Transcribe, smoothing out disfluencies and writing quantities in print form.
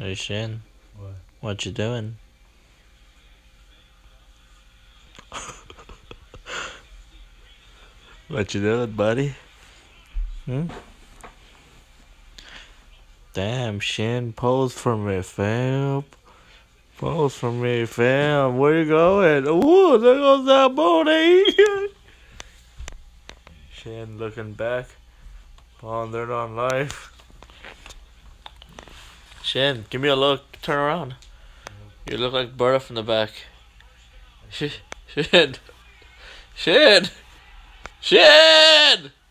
Hey Shin, What? what you doing? What you doing, buddy? Hmm? Damn, Shin, pose for me, fam. Pose for me, fam. Where you going? Ooh, there goes that booty. Shin looking back, pondering on life. Shin, give me a look. Turn around. You look like Berta from the back. Shin. Shin. Shin.